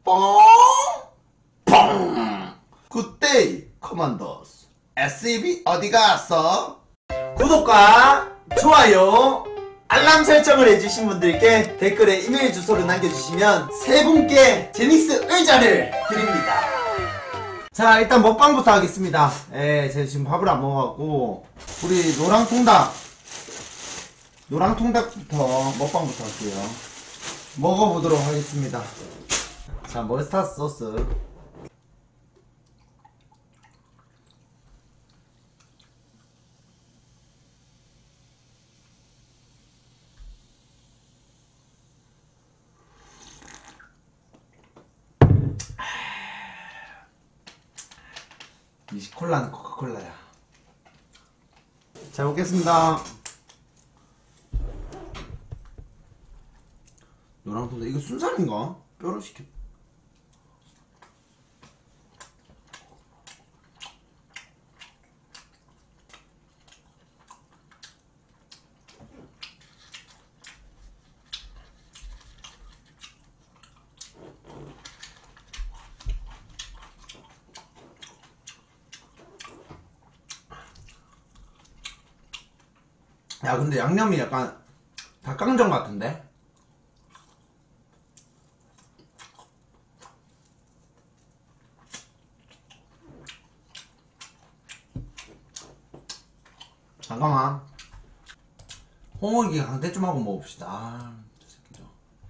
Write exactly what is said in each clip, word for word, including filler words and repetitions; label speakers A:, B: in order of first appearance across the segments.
A: 뽕! 뽕! 굿데이 커맨더스 에스이비 어디 갔어? 구독과 좋아요 알람 설정을 해주신 분들께 댓글에 이메일 주소를 남겨주시면 세 분께 제닉스 의자를 드립니다. 자, 일단 먹방부터 하겠습니다. 예, 제가 지금 밥을 안 먹어갖고 우리 노랑통닭 노랑통닭부터 먹방부터 할게요. 먹어보도록 하겠습니다. 자, 머스타드 소스 이 콜라는 코카콜라야. 잘 먹겠습니다. 노랑통닭 이거 순살인가? 뼈를 시켰. 야, 근데 양념이 약간 닭강정 같은데? 잠깐만. 홍어기 강대 좀 하고 먹읍시다. 아, 저 새끼도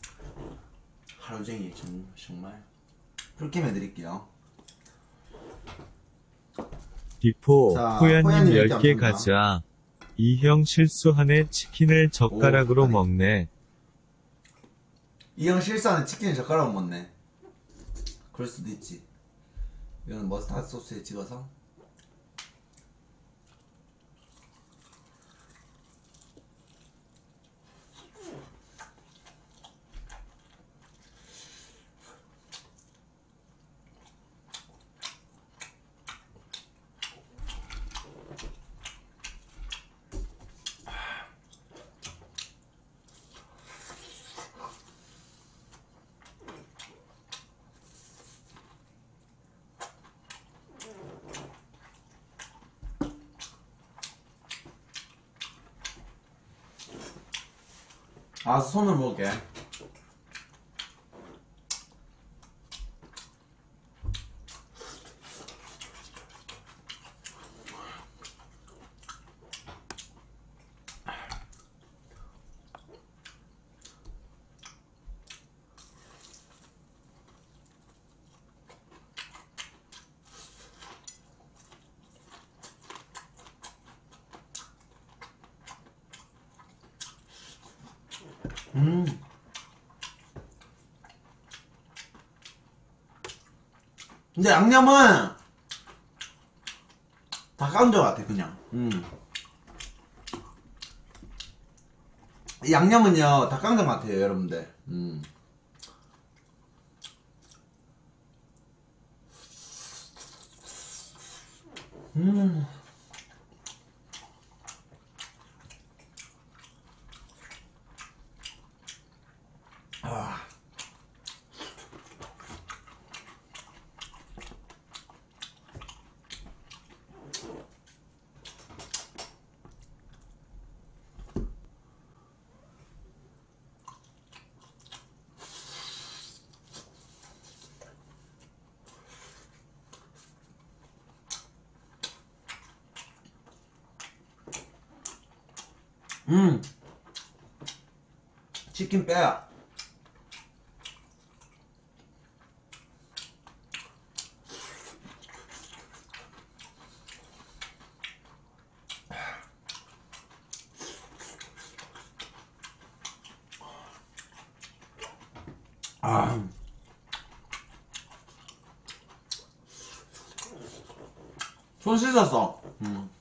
A: 하루종일 정말 풀김 해드릴게요.
B: 비포
A: 자,
B: 호야님
A: 호야님
B: 열 개
A: 감사합니다.
B: 가자. 이 형 실수하네. 치킨을 젓가락으로
A: 오, 아니.
B: 먹네.
A: 이 형 실수하는 치킨을 젓가락으로 먹네. 그럴 수도 있지. 이거는 머스타드 소스에 찍어서. 아, 손을 먹을게. 음. 근데 양념은 닭강정 같아, 그냥. 음. 이 양념은요, 닭강정 같아요, 여러분들. 음. 음. 아. 음. 치킨 빼야. 아. 손 씻었어. 음.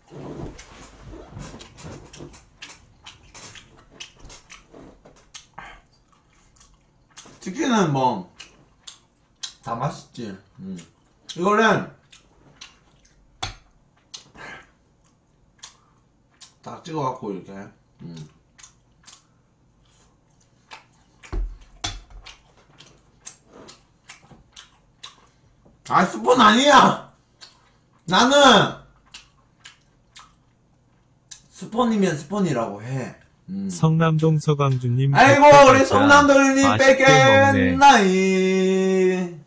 A: 치킨은 뭐 다 맛있지. 음. 이거는 딱 찍어갖고 이렇게. 음. 아, 스폰 아니야! 나는 스폰이면 스폰이라고 해. 음.
B: 성남동 서광주님.
A: 아이고, 우리 성남동님
B: 맛있게 먹네.
A: 뺏겠나이.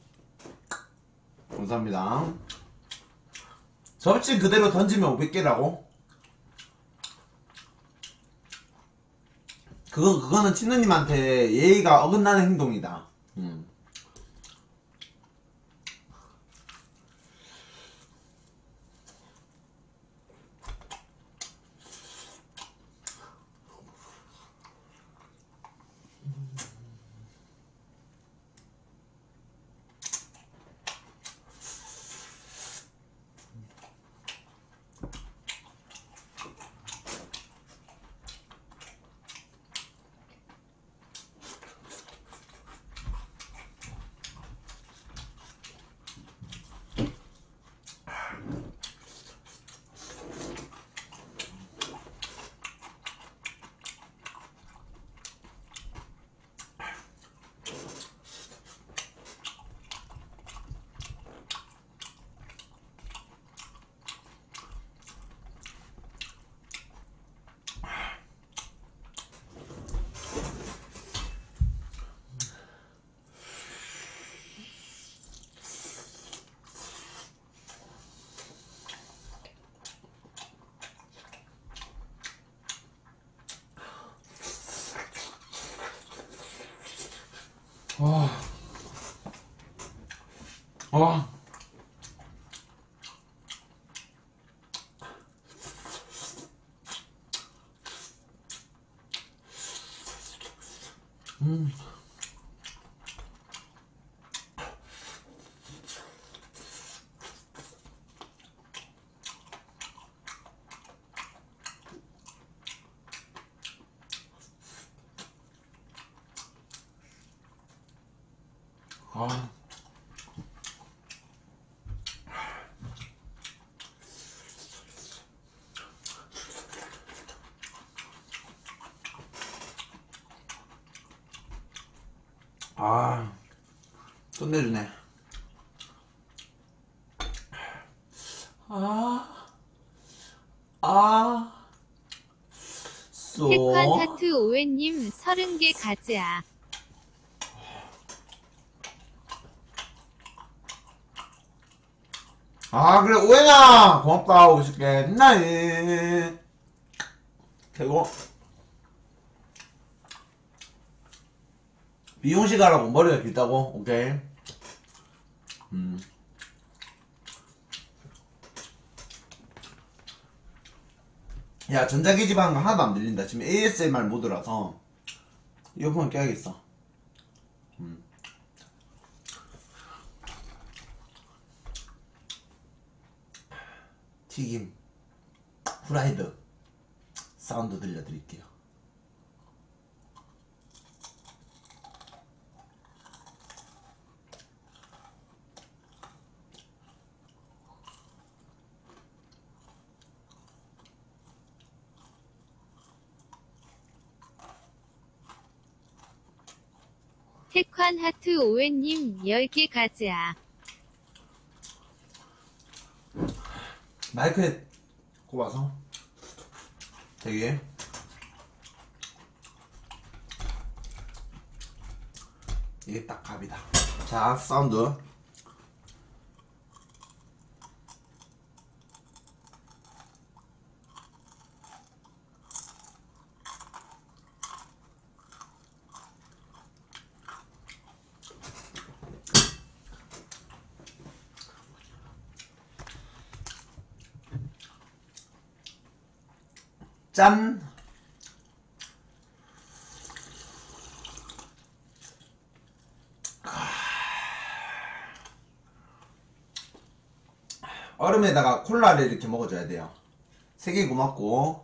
A: 감사합니다. 접시 그대로 던지면 오백 개라고? 그거, 그거는 친누님한테 예의가 어긋나는 행동이다. 음. 와. 와. 음. 아. 아. 끝내주네. 아. 아. 쏘.
C: 태권 하트 오웬님 서른 개 가즈아.
A: 아, 그래, 오해냐! 고맙다, 오십 개. 했나이. 되고. 미용실 가라고 머리가 길다고? 오케이. 음. 야, 전자기기 하는 거 하나도 안 들린다. 지금 에이에스엠알 모드라서. 이어폰 껴야겠어. 음. 튀김. 후라이드. 사운드 들려드릴게요.
C: 태권 하트 오웬님 열 개 가즈아.
A: 마이크에 꼽아서 되게 이게 딱 갑이다. 자, 사운드. 짠! 얼음에다가 콜라를 이렇게 먹어줘야 돼요. 세개 고맙고.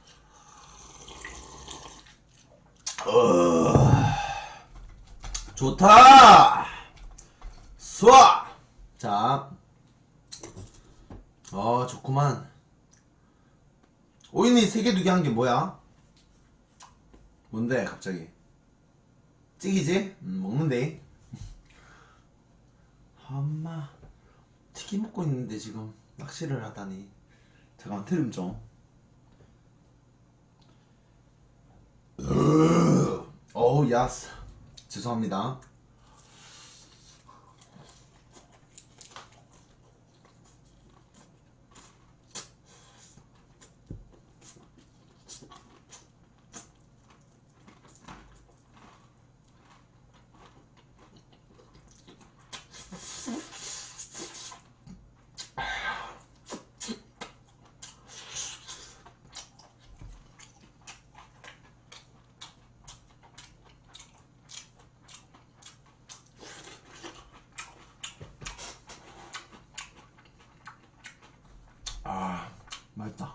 A: 어... 좋다! 수아! 자. 어, 좋구만. 오인이 세 개 두 개 한 게 뭐야? 뭔데, 갑자기? 찍이지? 음, 먹는데. 엄마. 튀김 먹고 있는데 지금 낚시를 하다니. 잠깐 트림 좀. 어우 야스. 죄송합니다. 아, 맛있다.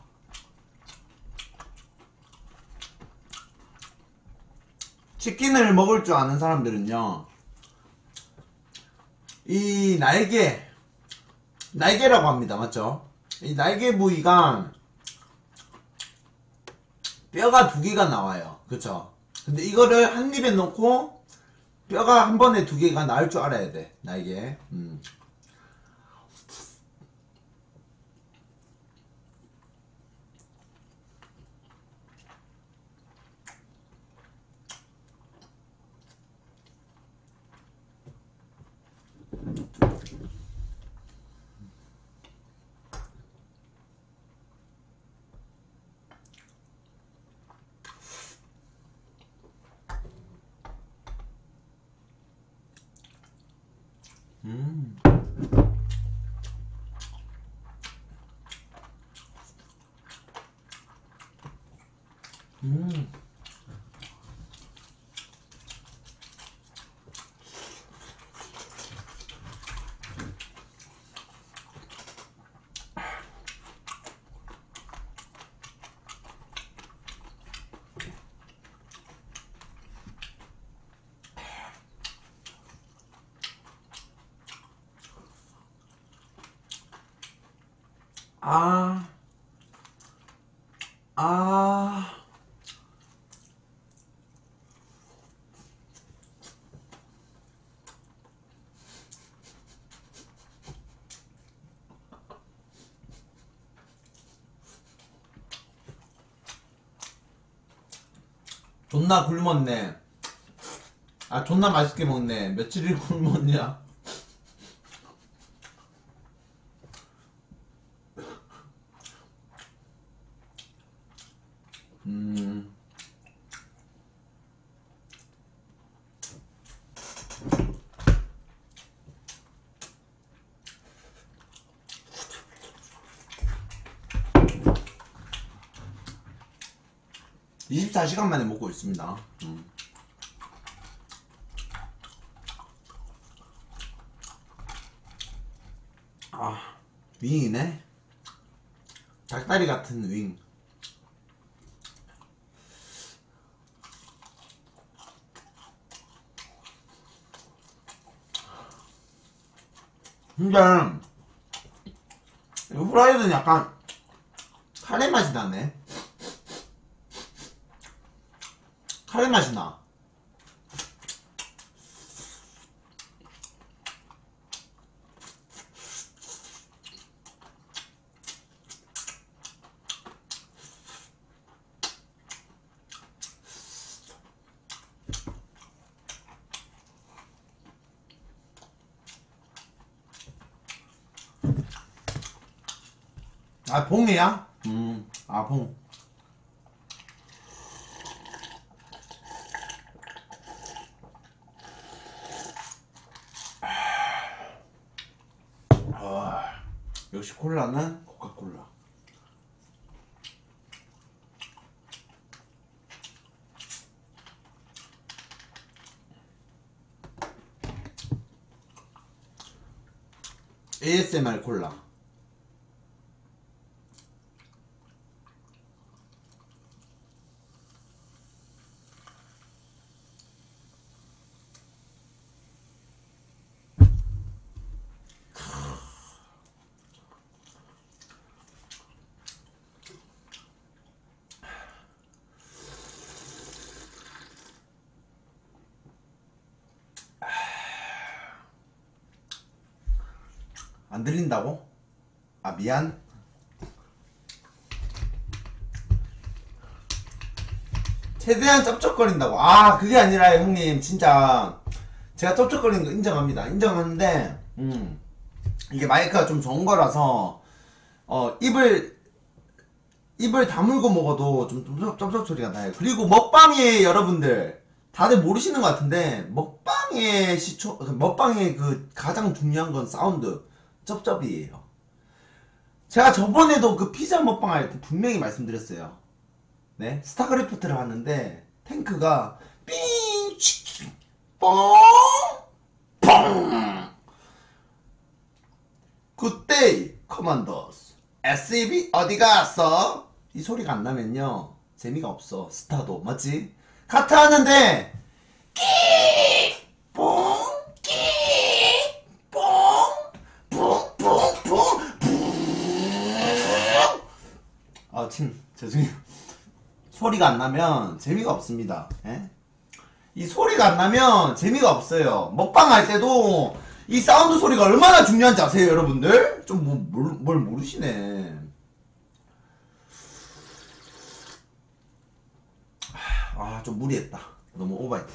A: 치킨을 먹을 줄 아는 사람들은요, 이 날개, 날개라고 합니다. 맞죠? 이 날개 부위가 뼈가 두 개가 나와요. 그쵸? 근데 이거를 한 입에 넣고 뼈가 한 번에 두 개가 나올 줄 알아야 돼. 날개. 음. 음. 음. 아, 아, 존나 굶었네. 아, 존나 맛있게 먹네. 며칠을 굶었냐? 음. 이십사 시간 만에 먹고 있습니다. 음. 아, 윙이네. 닭다리 같은 윙. 근데 이 후라이드는 약간 카레 맛이 나네. 카레 맛이 나. 아, 봉이야? 음, 아, 봉. 아, 역시 콜라는 코카콜라. 에이에스엠알 콜라. 안 들린다고? 아 미안. 최대한 쩝쩝거린다고. 아 그게 아니라 형님 진짜 제가 쩝쩝거리는 거 인정합니다. 인정하는데 음 이게 마이크가 좀 좋은 거라서 어 입을 입을 다물고 먹어도 좀 쩝쩝 소리가 나요. 그리고 먹방에 여러분들 다들 모르시는 것 같은데 먹방의 시초 먹방의 그 가장 중요한 건 사운드 쩝쩝이에요. 제가 저번에도 그 피자 먹방 할 때 분명히 말씀드렸어요. 네 스타크래프트를 하는데 탱크가 삥 치킨 뽕뽕 굿데이 커맨더스 에스이비 어디 갔어? 이 소리가 안 나면요 재미가 없어. 스타도 맞지? 카트 하는데 끼뽕끼뽕뽕뽕뽕 아 침 죄송해요. 소리가 안 나면 재미가 없습니다. 에? 이 소리가 안 나면 재미가 없어요. 먹방 할 때도 이 사운드 소리가 얼마나 중요한지 아세요 여러분들? 좀 뭐, 뭘, 뭘 모르시네. 아 좀 무리했다. 너무 오버했다.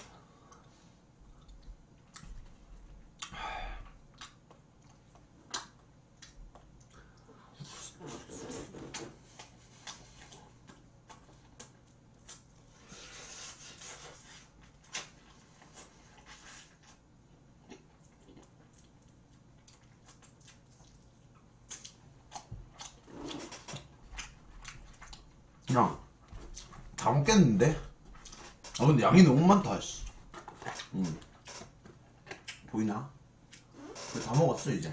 A: 야, 다 먹겠는데? 아 근데 양이 너무 많다. 씨. 음. 보이나? 다 먹었어 이제.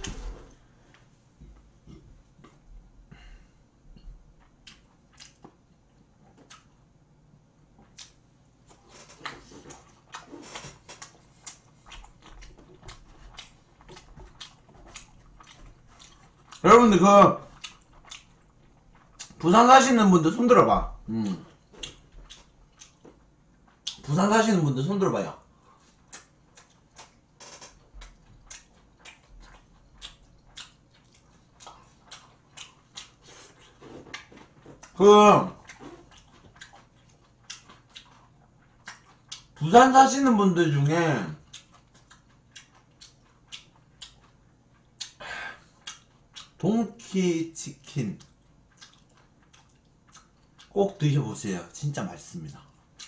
A: 여러분들 그 부산 사시는 분들 손 들어봐. 음. 부산 사시는 분들 손 들어봐요. 그 부산 사시는 분들 중에 동키 치킨 꼭 드셔보세요. 진짜 맛있습니다.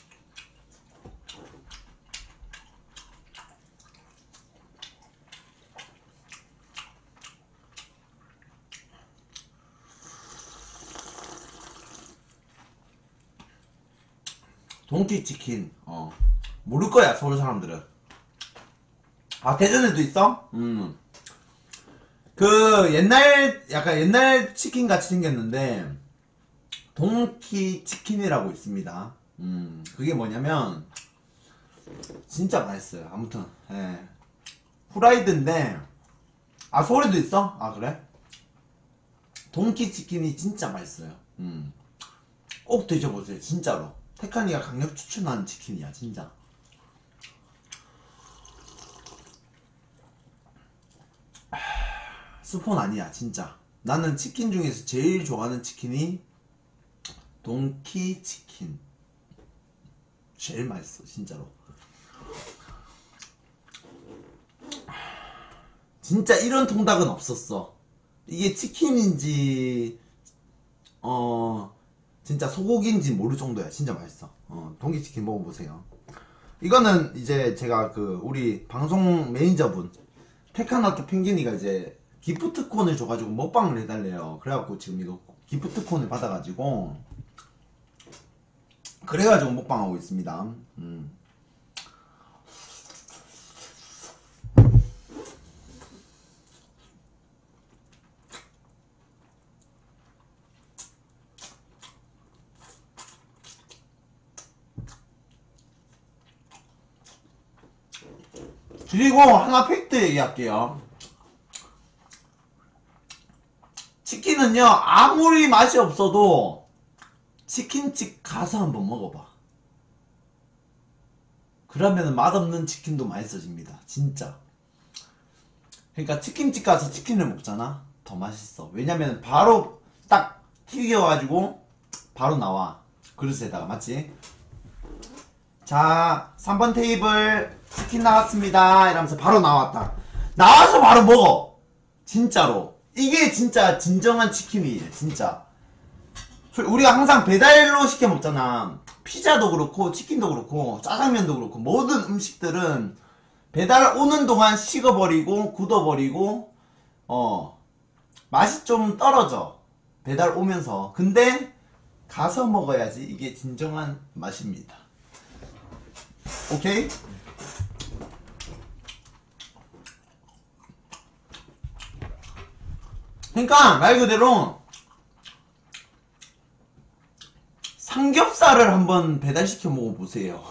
A: 동키 치킨 어 모를 거야 서울 사람들은. 아 대전에도 있어? 음. 그 옛날 약간 옛날 치킨 같이 생겼는데 동키 치킨이라고 있습니다. 음 그게 뭐냐면 진짜 맛있어요. 아무튼 예. 후라이드인데 아 서울에도 있어? 아 그래? 동키 치킨이 진짜 맛있어요. 음 꼭 드셔보세요 진짜로. 태칸이가 강력 추천하는 치킨이야 진짜. 스폰 아니야 진짜. 나는 치킨 중에서 제일 좋아하는 치킨이 동키 치킨. 제일 맛있어 진짜로. 진짜 이런 통닭은 없었어. 이게 치킨인지 어 진짜 소고기인지 모를 정도야. 진짜 맛있어. 어 동키 치킨 먹어보세요. 이거는 이제 제가 그 우리 방송 매니저분 테카나토 펭귄이가 이제 기프트콘을 줘가지고 먹방을 해달래요. 그래갖고 지금 이거 기프트콘을 받아가지고 그래가지고 먹방하고 있습니다. 음. 그리고 하나 팩트 얘기할게요. 치킨은요 아무리 맛이 없어도 치킨집 가서 한번 먹어봐. 그러면 맛없는 치킨도 맛있어집니다. 진짜. 그러니까 치킨집 가서 치킨을 먹잖아. 더 맛있어. 왜냐면 바로 딱 튀겨가지고 바로 나와. 그릇에다가. 맞지? 자, 삼 번 테이블 치킨 나왔습니다 이러면서 바로 나왔다. 나와서 바로 먹어. 진짜로. 이게 진짜 진정한 치킨이에요. 진짜. 우리가 항상 배달로 시켜 먹잖아. 피자도 그렇고 치킨도 그렇고 짜장면도 그렇고 모든 음식들은 배달 오는 동안 식어버리고 굳어버리고 어 맛이 좀 떨어져. 배달 오면서. 근데 가서 먹어야지 이게 진정한 맛입니다. 오케이? 그러니까 말 그대로 삼겹살을 한번 배달시켜 먹어보세요.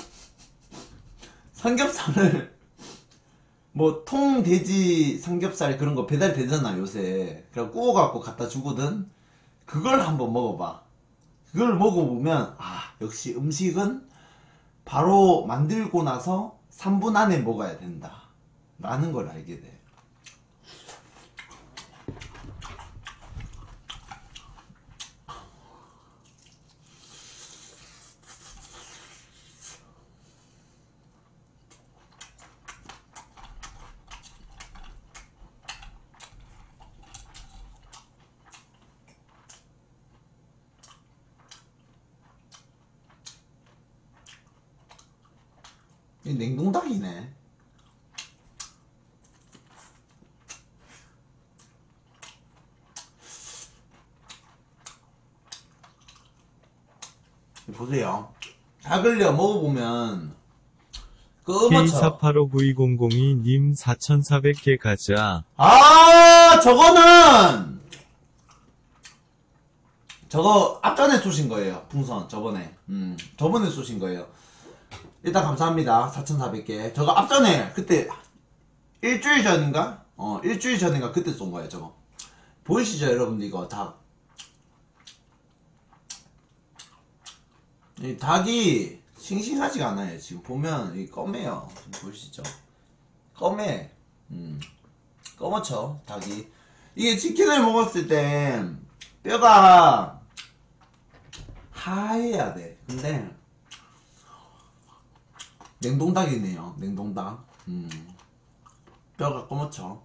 A: 삼겹살을 뭐 통돼지 삼겹살 그런 거 배달되잖아 요새. 그래서 구워갖고 갖다 주거든. 그걸 한번 먹어봐. 그걸 먹어보면 아 역시 음식은 바로 만들고 나서 삼 분 안에 먹어야 된다 라는 걸 알게 돼. 이 냉동닭이네. 보세요. 닭을요 먹어보면 그
B: 케이
A: 음어처럼.
B: 사팔오구이공공이 님 사천사백 개 가자.
A: 아 저거는 저거 앞전에 쏘신 거예요. 풍선 저번에. 음 저번에 쏘신 거예요. 일단 감사합니다. 사천사백 개. 저거 앞전에 그때 일주일 전인가? 어 일주일 전인가 그때 쏜 거예요. 저거 보이시죠 여러분들? 이거 닭. 이 닭이 싱싱하지가 않아요. 지금 보면 이 검해요. 지금 보이시죠? 검해. 음 검어쳐 닭이. 이게 치킨을 먹었을 때 뼈가 하얘야 돼. 근데 냉동닭이네요. 냉동닭. 음 뼈가 검어쳐.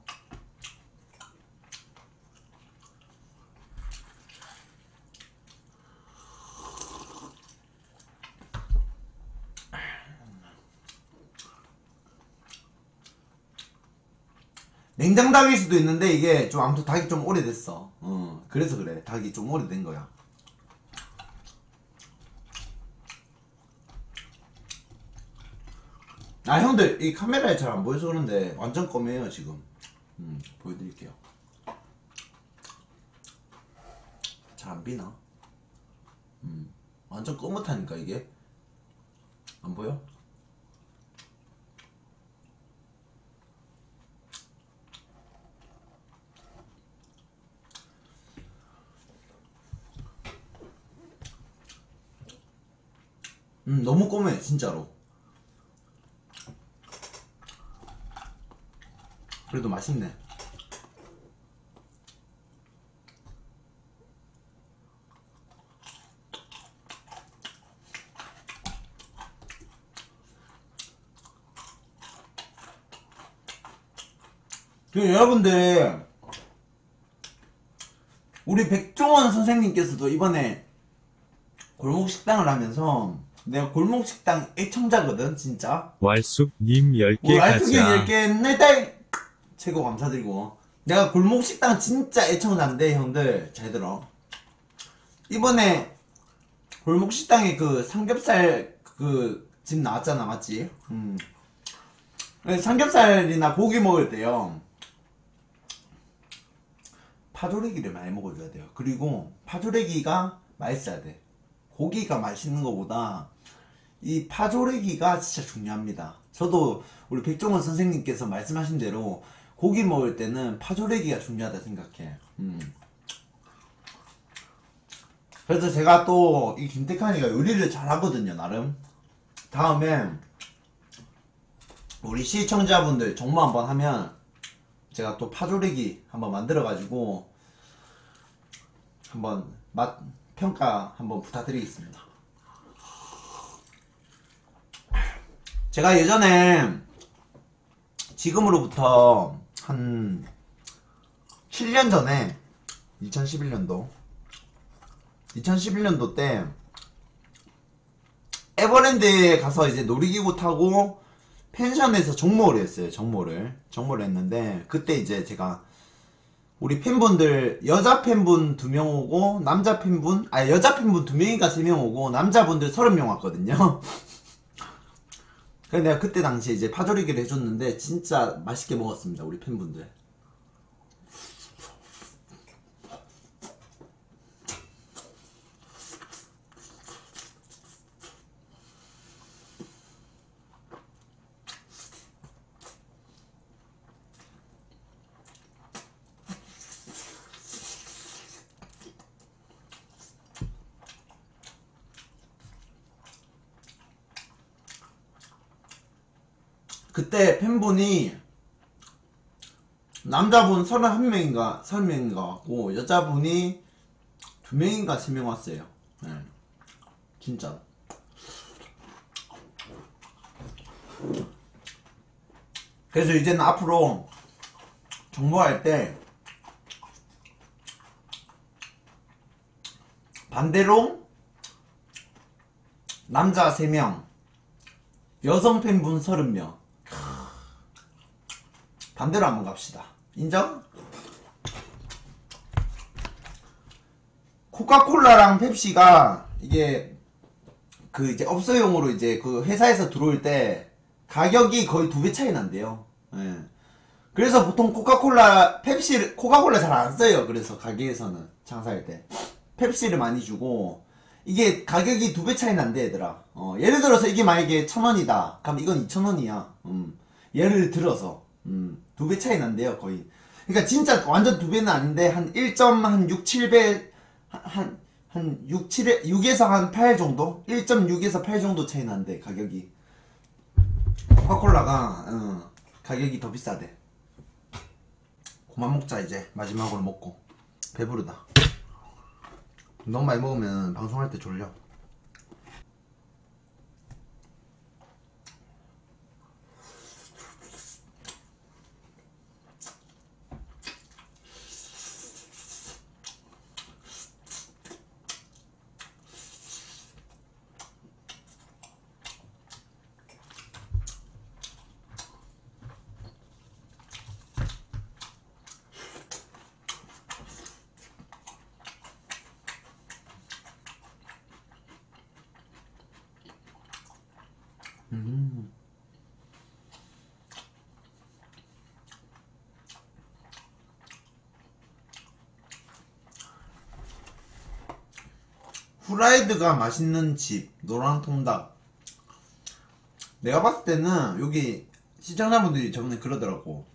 A: 냉장닭일 수도 있는데 이게 좀 아무튼 닭이 좀 오래됐어. 어 그래서 그래. 닭이 좀 오래된 거야. 아 형들 이 카메라에 잘 안 보여서 그런데 완전 검해요 지금. 음 보여드릴게요. 잘 안 비나? 음 완전 검었다니까 이게. 안 보여? 음 너무 검해 진짜로. 그래도 맛있네. 지금 여러분들 우리 백종원 선생님께서도 이번에 골목식당을 하면서, 내가 골목식당 애청자거든 진짜.
B: 왈숙 님 열 개
A: 왈숙이
B: 가자.
A: 열 개 내딸 최고 감사드리고. 내가 골목식당 진짜 애청자인데 형들 잘 들어. 이번에 골목식당에 그 삼겹살 그 집 나왔잖아 맞지? 음. 삼겹살이나 고기 먹을 때요 파조래기를 많이 먹어줘야 돼요. 그리고 파조래기가 맛있어야 돼. 고기가 맛있는 것보다 이 파조래기가 진짜 중요합니다. 저도 우리 백종원 선생님께서 말씀하신 대로 고기 먹을 때는 파조래기가 중요하다 생각해. 음. 그래서 제가 또 이 김태칸이가 요리를 잘하거든요 나름. 다음에 우리 시청자분들 정모 한번 하면 제가 또 파조리기 한번 만들어가지고 한번 맛 평가 한번 부탁드리겠습니다. 제가 예전에 지금으로부터 한 칠 년 전에 이천십일 년도 이천십일 년도 때 에버랜드에 가서 이제 놀이기구 타고 펜션에서 정모를 했어요. 정모를 정모를 했는데 그때 이제 제가 우리 팬분들 여자 팬분 두 명 오고 남자 팬분 아 여자 팬분 두 명인가 세 명 오고 남자분들 서른 명 왔거든요. 그래서 내가 그때 당시에 이제 파조리기를 해줬는데 진짜 맛있게 먹었습니다. 우리 팬분들. 그때 팬분이 남자분 서른한 명인가 서른 명인가 왔고 여자분이 두 명인가 세 명 왔어요. 네. 진짜. 그래서 이제는 앞으로 정모할 때 반대로 남자 세 명 여성 팬분 서른 명 반대로 한번 갑시다. 인정? 코카콜라랑 펩시가 이게 그 이제 업소용으로 이제 그 회사에서 들어올 때 가격이 거의 두 배 차이 난대요. 예. 그래서 보통 코카콜라, 펩시를, 코카콜라 잘 안 써요. 그래서 가게에서는 장사할 때 펩시를 많이 주고 이게 가격이 두 배 차이 난대 얘들아. 어, 예를 들어서 이게 만약에 천 원이다. 그럼 이건 이천 원이야. 음. 예를 들어서 음, 두 배 차이 난대요, 거의. 그러니까 진짜 완전 두 배는 아닌데, 한 일 점 육, 칠 배, 한, 한 육, 칠, 육에서 한 팔 정도? 일 점 육에서 팔 정도 차이 난대, 가격이. 코카콜라가, 어, 가격이 더 비싸대. 그만 먹자, 이제. 마지막으로 먹고. 배부르다. 너무 많이 먹으면 방송할 때 졸려. 음. 후라이드가 맛있는 집 노란통닭. 내가 봤을 때는 여기 시청자분들이 저번에 그러더라고.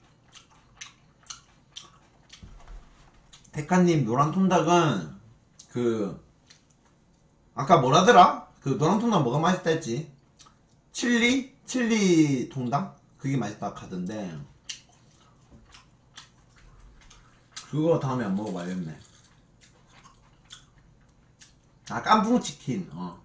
A: 데카님 노란통닭은 그 아까 뭐라더라? 그 노란통닭 뭐가 맛있다 했지? 칠리? 칠리 통닭? 그게 맛있다 하던데 그거 다음에 안 먹어봐야겠네. 아, 깐풍치킨. 어.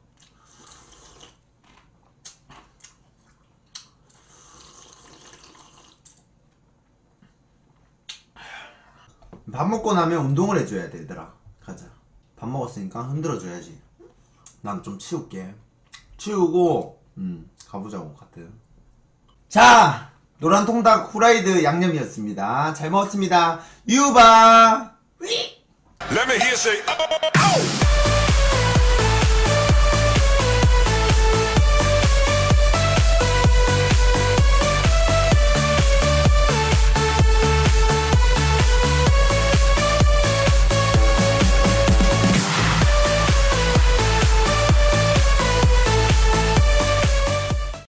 A: 밥 먹고 나면 운동을 해줘야 돼, 얘들아. 가자. 밥 먹었으니까 흔들어줘야지. 난 좀 치울게. 치우고 음 가보자고 같은. 자, 노란통닭 후라이드 양념이었습니다. 잘 먹었습니다. 유바.
D: Let me hear say, oh, oh, oh.